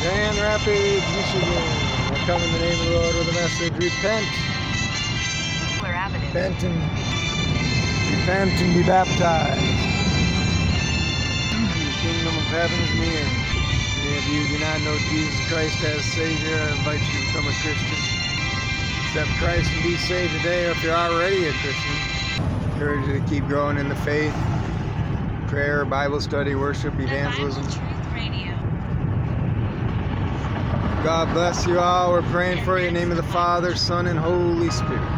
Grand Rapids, Michigan. I come in the name of the Lord with a message: repent. Repent and be baptized. The kingdom of heaven is near. If you do not know Jesus Christ as Savior, I invite you to become a Christian. Accept Christ and be saved today, or if you're already a Christian, I encourage you to keep growing in the faith, prayer, Bible study, worship, evangelism. God bless you all. We're praying for you in the name of the Father, Son, and Holy Spirit.